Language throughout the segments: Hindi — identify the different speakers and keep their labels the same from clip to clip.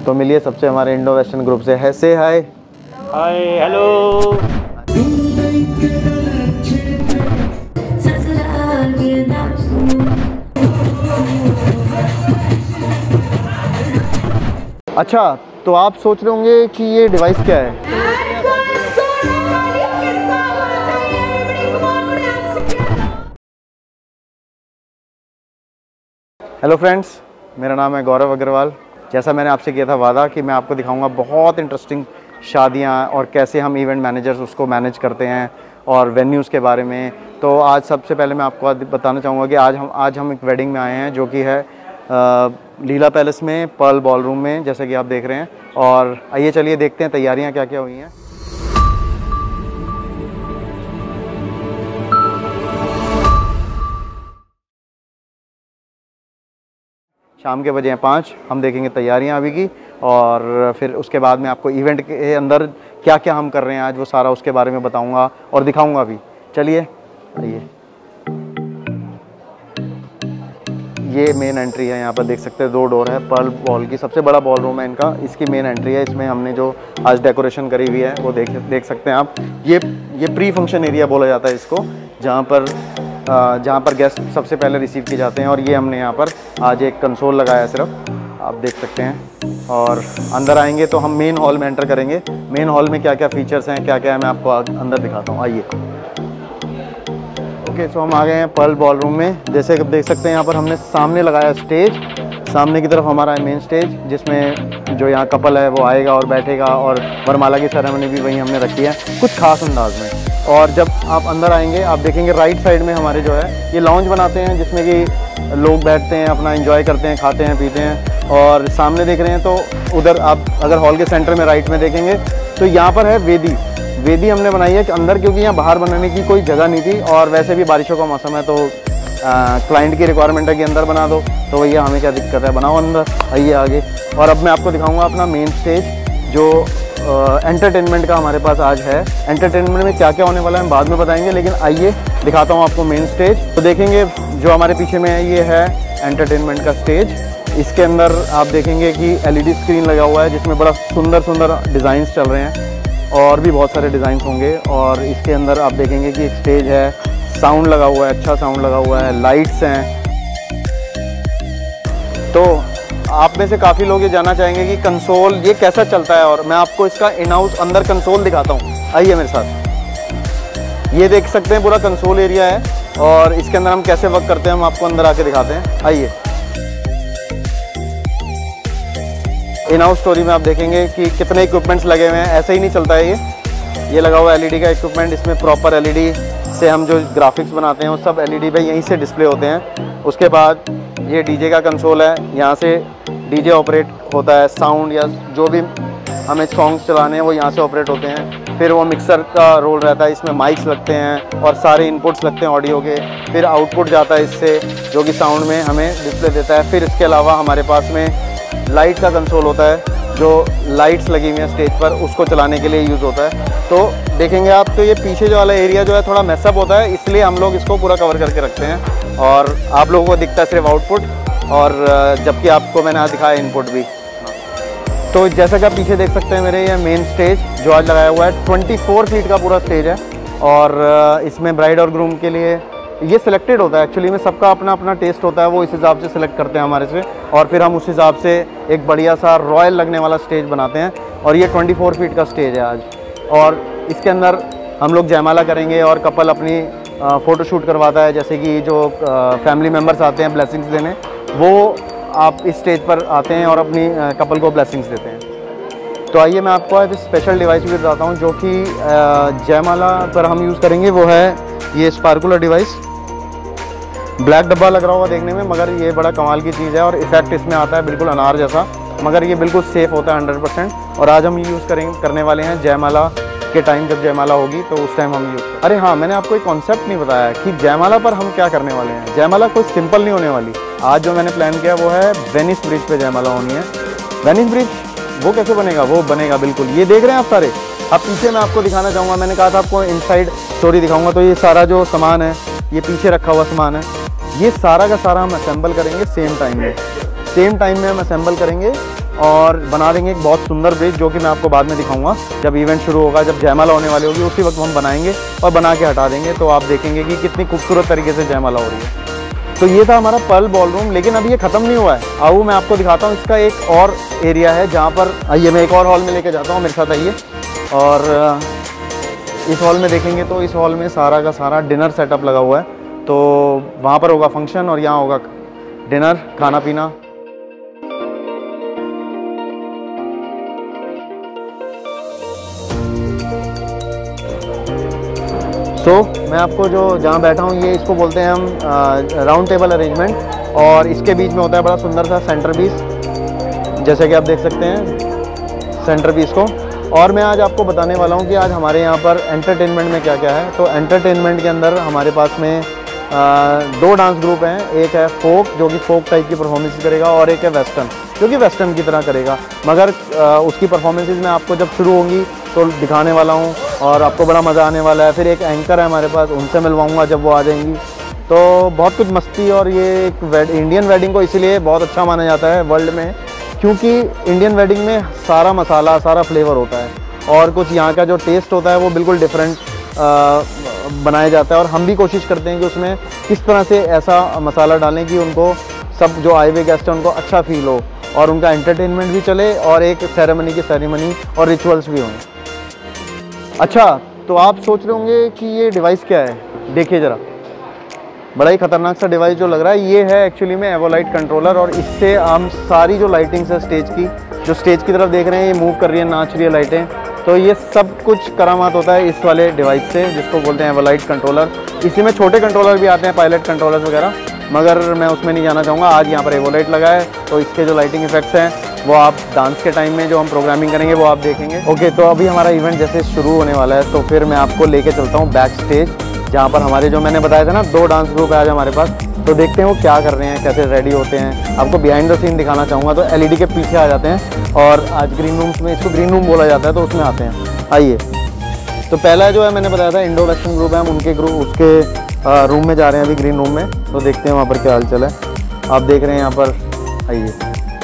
Speaker 1: तो मिलिए सबसे हमारे इंडो वेस्टर्न ग्रुप से है। से हाय।
Speaker 2: Hi hello.
Speaker 1: अच्छा, तो आप सोच रहे होंगे कि ये डिवाइस क्या है। हेलो फ्रेंड्स, मेरा नाम है गौरव अग्रवाल। जैसा मैंने आपसे किया था वादा कि मैं आपको दिखाऊंगा बहुत इंटरेस्टिंग शादियां और कैसे हम इवेंट मैनेजर्स उसको मैनेज करते हैं और वेन्यूज़ के बारे में। तो आज सबसे पहले मैं आपको बताना चाहूँगा कि आज हम एक वेडिंग में आए हैं जो कि है लीला पैलेस में, पर्ल बॉलरूम में, जैसे कि आप देख रहे हैं। और आइए चलिए देखते हैं तैयारियाँ क्या क्या हुई हैं। शाम के बजे हैं 5। हम देखेंगे तैयारियां अभी की, और फिर उसके बाद में आपको इवेंट के अंदर क्या क्या हम कर रहे हैं आज वो सारा उसके बारे में बताऊंगा और दिखाऊंगा भी। चलिए आइए। ये मेन एंट्री है, यहाँ पर देख सकते हैं 2 डोर है। पर्ल बॉल की सबसे बड़ा बॉल रूम है इनका, इसकी मेन एंट्री है। इसमें हमने जो आज डेकोरेशन करी हुई है वो देख सकते हैं आप। ये प्री फंक्शन एरिया बोला जाता है इसको, जहाँ पर गेस्ट सबसे पहले रिसीव किए जाते हैं। और ये हमने यहाँ पर आज एक कंसोल लगाया है सिर्फ, आप देख सकते हैं। और अंदर आएंगे तो हम मेन हॉल में एंटर करेंगे। मेन हॉल में क्या क्या फीचर्स हैं, क्या क्या है, मैं आपको अंदर दिखाता हूँ। आइए। ओके, सो हम आ गए हैं पर्ल बॉलरूम में। जैसे कि देख सकते हैं यहाँ पर हमने सामने लगाया स्टेज। सामने की तरफ हमारा है मेन स्टेज, जिसमें जो यहाँ कपल है वो आएगा और बैठेगा, और वरमाला की सेरेमनी भी वहीं हमने रखी है कुछ खास अंदाज में। और जब आप अंदर आएंगे आप देखेंगे राइट साइड में हमारे जो है ये लाउंज बनाते हैं, जिसमें कि लोग बैठते हैं, अपना एंजॉय करते हैं, खाते हैं, पीते हैं। और सामने देख रहे हैं तो उधर आप अगर हॉल के सेंटर में राइट में देखेंगे तो यहाँ पर है वेदी हमने बनाई है कि अंदर, क्योंकि यहाँ बाहर बनाने की कोई जगह नहीं थी। और वैसे भी बारिशों का मौसम है तो क्लाइंट की रिक्वायरमेंट है कि अंदर बना दो, तो भैया हमें क्या दिक्कत है, बनाओ अंदर। आइए आगे। और अब मैं आपको दिखाऊंगा अपना मेन स्टेज, जो एंटरटेनमेंट का हमारे पास आज है। एंटरटेनमेंट में क्या क्या होने वाला है हम बाद में बताएंगे, लेकिन आइए दिखाता हूँ आपको मेन स्टेज। तो देखेंगे जो हमारे पीछे में है ये है एंटरटेनमेंट का स्टेज। इसके अंदर आप देखेंगे कि LED स्क्रीन लगा हुआ है, जिसमें बड़ा सुंदर डिज़ाइंस चल रहे हैं, और भी बहुत सारे डिज़ाइंस होंगे। और इसके अंदर आप देखेंगे कि एक स्टेज है, साउंड लगा हुआ है, अच्छा साउंड लगा हुआ है, लाइट्स हैं। तो आप में से काफ़ी लोग ये जानना चाहेंगे कि कंसोल ये कैसा चलता है, और मैं आपको इसका इन हाउस अंदर कंसोल दिखाता हूँ। आइए मेरे साथ। ये देख सकते हैं पूरा कंसोल एरिया है, और इसके अंदर हम कैसे वर्क करते हैं हम आपको अंदर आके दिखाते हैं। आइए। इन हाउस स्टोरी में आप देखेंगे कि कितने इक्विपमेंट्स लगे हुए हैं, ऐसे ही नहीं चलता है ये लगा हुआ है LED का इक्विपमेंट। इसमें प्रॉपर LED से हम जो ग्राफिक्स बनाते हैं वो सब LED पे यहीं से डिस्प्ले होते हैं। उसके बाद ये DJ का कंसोल है, यहाँ से DJ ऑपरेट होता है, साउंड या जो भी हमें सॉन्ग्स चलाने हैं वो यहाँ से ऑपरेट होते हैं। फिर वो मिक्सर का रोल रहता है, इसमें माइक्स लगते हैं और सारे इनपुट्स लगते हैं ऑडियो के। फिर आउटपुट जाता है इससे, जो कि साउंड में हमें डिस्प्ले देता है। फिर इसके अलावा हमारे पास में लाइट का कंसोल होता है, जो लाइट्स लगी हुई हैं स्टेज पर, उसको चलाने के लिए यूज़ होता है। तो देखेंगे आप तो ये पीछे जो वाला एरिया जो है थोड़ा मैसअप होता है, इसलिए हम लोग इसको पूरा कवर करके रखते हैं, और आप लोगों को दिखता है सिर्फ आउटपुट, और जबकि आपको मैंने आज दिखाया इनपुट भी। तो जैसा कि आप पीछे देख सकते हैं मेरे, ये मेन स्टेज जो आज लगाया हुआ है 24 फीट का पूरा स्टेज है। और इसमें ब्राइड और ग्रूम के लिए ये सिलेक्टेड होता है, एक्चुअली में सबका अपना अपना टेस्ट होता है, वो इस हिसाब से सिलेक्ट करते हैं हमारे से, और फिर हम उस हिसाब से एक बढ़िया सा रॉयल लगने वाला स्टेज बनाते हैं। और ये 24 फीट का स्टेज है आज, और इसके अंदर हम लोग जयमाला करेंगे और कपल अपनी फ़ोटोशूट करवाता है। जैसे कि जो फैमिली मेम्बर्स आते हैं ब्लेसिंग्स देने, वो आप इस स्टेज पर आते हैं और अपनी कपल को ब्लेसिंग्स देते हैं। तो आइए मैं आपको आज स्पेशल डिवाइस भी बताता हूँ जो कि जयमाला पर हम यूज़ करेंगे। वो है ये स्पार्कुलर डिवाइस। ब्लैक डब्बा लग रहा होगा देखने में, मगर ये बड़ा कमाल की चीज़ है, और इफेक्ट इसमें आता है बिल्कुल अनार जैसा, मगर ये बिल्कुल सेफ़ होता है 100%। और आज हम यूज़ करने वाले हैं जयमाला के टाइम, जब जयमाला होगी तो उस टाइम हम यूज़ करें। अरे हाँ, मैंने आपको एक कॉन्सेप्ट नहीं बताया कि जयमाला पर हम क्या करने वाले हैं। जयमाला कोई सिंपल नहीं होने वाली। आज जो मैंने प्लान किया वो है वेनिस ब्रिज पे जयमाला होनी है। वेनिस ब्रिज वो कैसे बनेगा, वो बनेगा बिल्कुल, ये देख रहे हैं आप सारे। अब पीछे मैं आपको दिखाना चाहूँगा, मैंने कहा था आपको इनसाइड स्टोरी दिखाऊंगा। तो ये सारा जो सामान है, ये पीछे रखा हुआ सामान है, ये सारा का सारा हम असेंबल करेंगे सेम टाइम में हम असेंबल करेंगे। और बना देंगे एक बहुत सुंदर ब्रिज, जो कि मैं आपको बाद में दिखाऊंगा जब इवेंट शुरू होगा, जब जयमाला होने वाली होगी उसी वक्त हम बनाएंगे और बना के हटा देंगे। तो आप देखेंगे कि कितनी खूबसूरत तरीके से जयमाला हो रही है। तो ये था हमारा पर्ल बॉलरूम, लेकिन अभी ये ख़त्म नहीं हुआ है। आओ मैं आपको दिखाता हूँ, इसका एक और एरिया है जहाँ पर, आइए मैं एक और हॉल में लेके जाता हूँ, मेरे साथ आइए। और इस हॉल में देखेंगे तो इस हॉल में सारा का सारा डिनर सेटअप लगा हुआ है। तो वहाँ पर होगा फंक्शन और यहाँ होगा डिनर, खाना पीना। तो मैं आपको जो जहाँ बैठा हूँ, ये इसको बोलते हैं हम राउंड टेबल अरेंजमेंट, और इसके बीच में होता है बड़ा सुंदर सा सेंटर पीस, जैसे कि आप देख सकते हैं सेंटर पीस को। और मैं आज आपको बताने वाला हूँ कि आज हमारे यहाँ पर एंटरटेनमेंट में क्या क्या है। तो एंटरटेनमेंट के अंदर हमारे पास में 2 डांस ग्रुप हैं, एक है फोक जो कि फोक टाइप की परफॉर्मेंस करेगा, और एक है वेस्टर्न जो कि वेस्टर्न की तरह करेगा। मगर उसकी परफॉर्मेंसेज मैं आपको जब शुरू होंगी तो दिखाने वाला हूँ और आपको बड़ा मज़ा आने वाला है। फिर एक एंकर है हमारे पास, उनसे मिलवाऊँगा जब वो आ जाएंगी। तो बहुत कुछ मस्ती, और ये एक इंडियन वेडिंग को इसीलिए बहुत अच्छा माना जाता है वर्ल्ड में, क्योंकि इंडियन वेडिंग में सारा मसाला, सारा फ्लेवर होता है, और कुछ यहाँ का जो टेस्ट होता है वो बिल्कुल डिफरेंट बनाया जाता है। और हम भी कोशिश करते हैं कि उसमें किस तरह से ऐसा मसाला डालें कि उनको, सब जो आए हुए गेस्ट हैं उनको अच्छा फील हो, और उनका एंटरटेनमेंट भी चले, और एक सेरेमनी की सेरेमनी और रिचुअल्स भी हों। अच्छा, तो आप सोच रहे होंगे कि ये डिवाइस क्या है, देखिए ज़रा, बड़ा ही खतरनाक सा डिवाइस जो लग रहा है, ये है एक्चुअली में एवोलाइट कंट्रोलर। और इससे हम सारी जो लाइटिंग्स है स्टेज की, जो स्टेज की तरफ देख रहे हैं, ये मूव कर रही है, नाच रही है लाइटें, तो ये सब कुछ करामात होता है इस वाले डिवाइस से, जिसको बोलते हैं एवोलाइट कंट्रोलर। इसी में छोटे कंट्रोलर भी आते हैं, पायलट कंट्रोलर्स वगैरह, मगर मैं उसमें नहीं जाना चाहूँगा। आज यहाँ पर एवोलाइट लगा है, तो इसके जो लाइटिंग इफेक्ट्स हैं वो आप डांस के टाइम में जो हम प्रोग्रामिंग करेंगे वो आप देखेंगे। ओके, तो अभी हमारा इवेंट जैसे शुरू होने वाला है, तो फिर मैं आपको लेके चलता हूँ बैक स्टेज, जहाँ पर हमारे, जो मैंने बताया था ना, 2 डांस ग्रुप है आज हमारे पास। तो देखते हैं वो क्या कर रहे हैं, कैसे रेडी होते हैं। आपको बिहाइंड द सीन दिखाना चाहूँगा। तो LED के पीछे आ जाते हैं, और आज ग्रीन रूम्स में, इसको ग्रीन रूम बोला जाता है, तो उसमें आते हैं। आइए, तो पहला जो है मैंने बताया था इंडो वेस्टर्न ग्रुप है, हम उनके ग्रुप उसके रूम में जा रहे हैं अभी, ग्रीन रूम में। तो देखते हैं वहाँ पर क्या हाल चाल है। आप देख रहे हैं यहाँ पर, आइए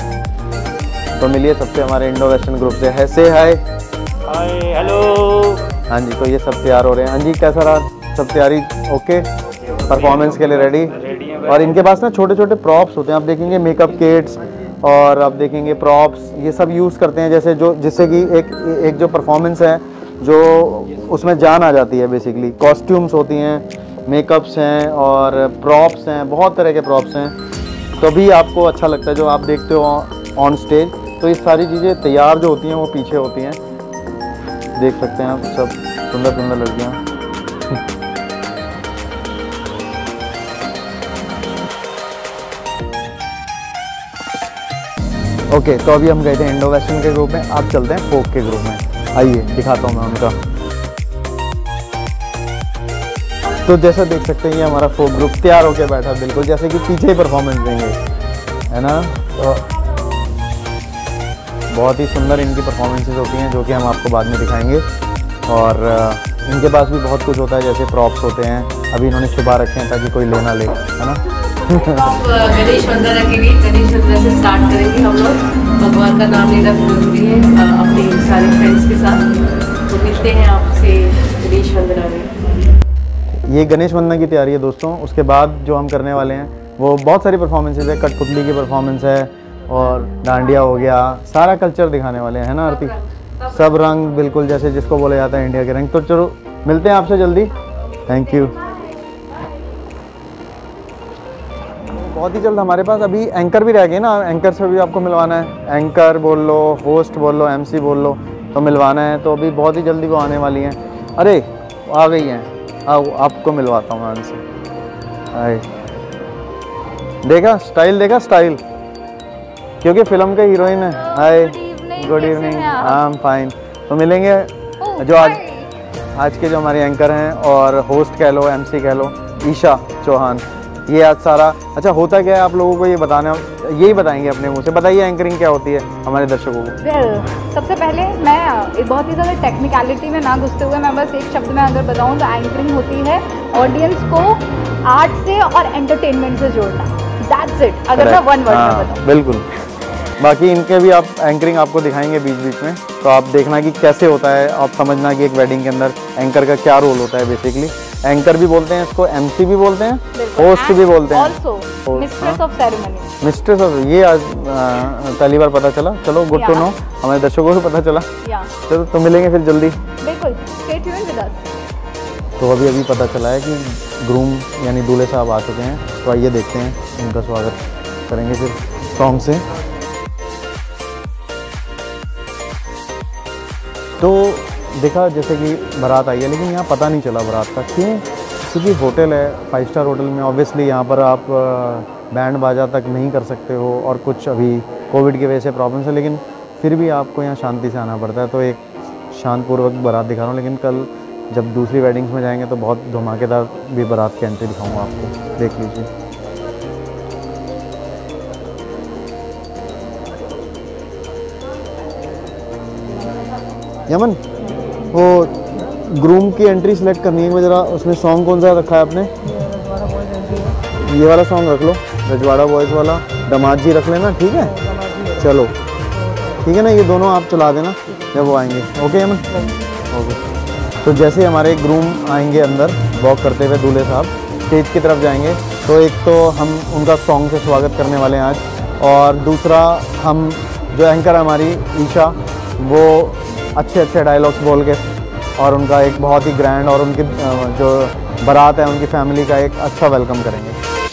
Speaker 1: तो मिलिए सबसे हमारे इंडो वेस्टर्न ग्रुप से। है से हाय
Speaker 2: हाय हेलो।
Speaker 1: हाँ जी, तो ये सब तैयार हो रहे हैं। हाँ जी, कैसा रहा सब तैयारी? ओके, परफॉर्मेंस के लिए रेडी। और इनके पास ना छोटे छोटे प्रॉप्स होते हैं, आप देखेंगे मेकअप किट्स, और आप देखेंगे प्रॉप्स, ये सब यूज़ करते हैं, जैसे जो जिससे कि एक जो परफॉर्मेंस है जो उसमें जान आ जाती है। बेसिकली कॉस्ट्यूम्स होती हैं, मेकअप्स हैं, और प्रॉप्स हैं, बहुत तरह के प्रॉप्स हैं। तो भी आपको अच्छा लगता है जो आप देखते हो ऑन स्टेज। तो ये सारी चीज़ें तैयार जो होती हैं वो पीछे होती हैं, देख सकते हैं आप, सब सुंदर सुंदर लड़कियाँ। ओके, तो अभी हम गए थे इंडो वेस्टर्न के ग्रुप में, अब चलते हैं फोक के ग्रुप में। आइए दिखाता हूँ मैं उनका। तो जैसा देख सकते हैं ये हमारा फोक ग्रुप तैयार होकर बैठा, बिल्कुल जैसे कि पीछे ही परफॉर्मेंस देंगे, है ना। तो बहुत ही सुंदर इनकी परफॉर्मेंसेस होती हैं, जो कि हम आपको बाद में दिखाएंगे। और इनके पास भी बहुत कुछ होता है, जैसे प्रॉप्स होते हैं, अभी इन्होंने छुपा रखे हैं ताकि कोई ले ना ले, है ना।
Speaker 3: गणेश वंदना रखेंगे, गणेश वंदना से स्टार्ट करेंगे हम लोग। भगवान का नाम लेना जरूरी है अपने सारे फ्रेंड्स के साथ। तो मिलते हैं आपसे गणेश वंदना में।
Speaker 1: ये गणेश वंदना की तैयारी है दोस्तों। उसके बाद जो हम करने वाले हैं वो बहुत सारी परफॉर्मेंसेज है, कठपुतली की परफॉर्मेंस है, और डांडिया हो गया, सारा कल्चर दिखाने वाले हैं, है ना आरती। सब रंग बिल्कुल जैसे जिसको बोला जाता है इंडिया के रंग। तो चलो मिलते हैं आपसे जल्दी, थैंक यू। बहुत ही जल्द हमारे पास अभी एंकर भी रह गए ना, एंकर से भी आपको मिलवाना है। एंकर बोल लो, होस्ट बोल लो, MC बोल लो, तो मिलवाना है। तो अभी बहुत ही जल्दी वो आने वाली हैं। अरे आ गई हैं, आओ आपको मिलवाता हूँ मैं उनसे। हाय, देखा स्टाइल, देखा स्टाइल, क्योंकि फिल्म के हीरोइन है। Hi, good evening, I am fine. तो मिलेंगे जो आज के जो हमारे एंकर हैं, और होस्ट कह लो, MC कह लो, ईशा चौहान। ये आज सारा, अच्छा होता क्या है आप लोगों को ये बताना, यही बताएंगे अपने मुंह से। बताइए एंकरिंग क्या होती है हमारे दर्शकों को।
Speaker 4: सबसे पहले मैं बहुत ही ज़्यादा टेक्निकलिटी में ना घुसते हुए मैं बस एक शब्द में अगर बताऊँ तो एंकरिंग होती है ऑडियंस को आर्ट से और एंटरटेनमेंट से जोड़ना। दैट्स इट, अगर मैं वन वर्ड में बताऊँ।
Speaker 1: बिल्कुल। बाकी इनके भी आप एंकरिंग आपको दिखाएंगे बीच बीच में, तो आप देखना कि कैसे होता है, आप समझना कि एक वेडिंग के अंदर एंकर का क्या रोल होता है। बेसिकली एंकर भी बोलते हैं इसको, एमसी भी बोलते हैं, होस्ट भी बोलते हैं,
Speaker 4: mistress of ceremony.
Speaker 1: Mistress of, ये आज पहली बार पता चला। चलो गुड टू नो, हमारे दर्शकों को भी पता चला। चलो तो मिलेंगे फिर जल्दी,
Speaker 4: बिल्कुल, स्टे ट्यून्ड विद अस।
Speaker 1: तो अभी पता चला है कि ग्रूम यानी दूल्हे साहब आ चुके हैं, तो आइए देखते हैं, उनका स्वागत करेंगे फिर सॉन्ग से। तो देखा जैसे कि बारात आई है, लेकिन यहाँ पता नहीं चला बारात का, क्यों? क्योंकि होटल है, 5 स्टार होटल में ऑब्वियसली यहाँ पर आप बैंड बाजा तक नहीं कर सकते हो, और कुछ अभी कोविड की वजह से प्रॉब्लम्स है, लेकिन फिर भी आपको यहाँ शांति से आना पड़ता है। तो एक शांतपूर्वक बारात दिखा रहा हूँ, लेकिन कल जब दूसरी वेडिंग्स में जाएंगे तो बहुत धमाकेदार भी बारात की एंट्री दिखाऊंगा आपको, देख लीजिए। यमन, वो ग्रूम की एंट्री सेलेक्ट करनी है जरा, उसमें सॉन्ग कौन सा रखा है आपने? ये वाला सॉन्ग रख लो, रजवाड़ा बॉयज़ वाला, दामाद जी रख लेना, ठीक है? चलो ठीक है ना, ये दोनों आप चला देना जब वो आएंगे। Okay Yaman, okay. तो जैसे हमारे ग्रूम आएंगे अंदर वॉक करते हुए, दूल्हे साहब स्टेज की तरफ जाएंगे, तो एक तो हम उनका सॉन्ग से स्वागत करने वाले हैं आज, और दूसरा हम जो एंकर हमारी ईशा, वो अच्छे डायलॉग्स बोल के और उनका एक बहुत ही ग्रैंड, और उनकी जो बारात है उनकी फैमिली का एक अच्छा वेलकम करेंगे।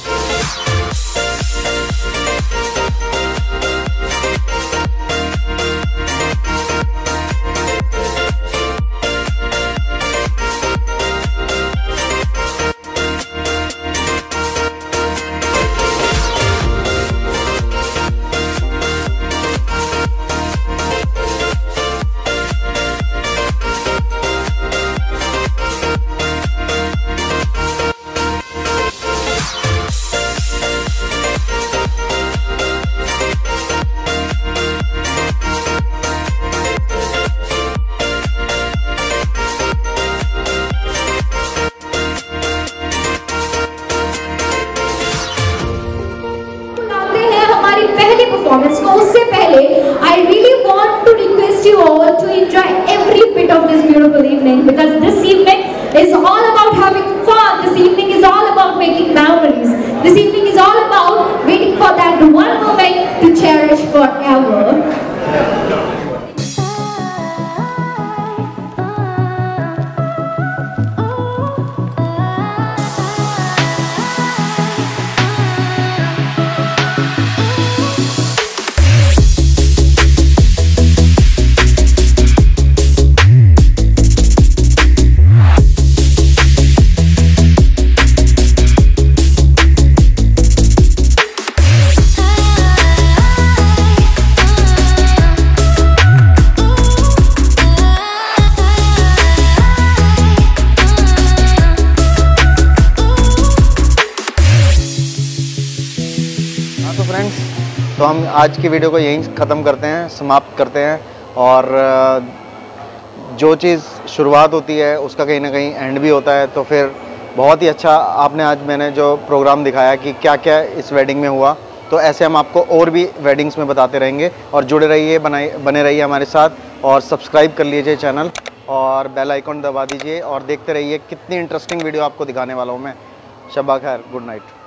Speaker 5: परफॉर्मेंस को, उससे पहले I really want to request you all to enjoy every bit of this beautiful evening, because this evening is all about having fun, this evening is all about making memories, this evening is all about waiting for that one moment to cherish forever.
Speaker 1: तो हम आज की वीडियो को यहीं ख़त्म करते हैं, समाप्त करते हैं, और जो चीज़ शुरुआत होती है उसका कहीं ना कहीं एंड भी होता है। तो फिर बहुत ही अच्छा आपने आज मैंने जो प्रोग्राम दिखाया कि क्या क्या इस वेडिंग में हुआ, तो ऐसे हम आपको और भी वेडिंग्स में बताते रहेंगे, और जुड़े रहिए, बने रहिए हमारे साथ, और सब्सक्राइब कर लीजिए चैनल, और बेल आइकॉन दबा दीजिए, और देखते रहिए कितनी इंटरेस्टिंग वीडियो आपको दिखाने वाला हूँ मैं। शब्बा खैर, गुड नाइट।